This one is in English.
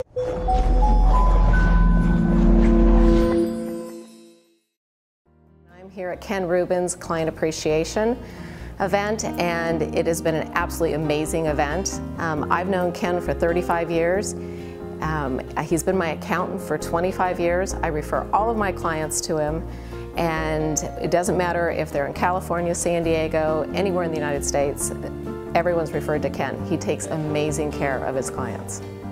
I'm here at Ken Rubin's Client Appreciation event, and it has been an absolutely amazing event. I've known Ken for 35 years. He's been my accountant for 25 years. I refer all of my clients to him, and it doesn't matter if they're in California, San Diego, anywhere in the United States, everyone's referred to Ken. He takes amazing care of his clients.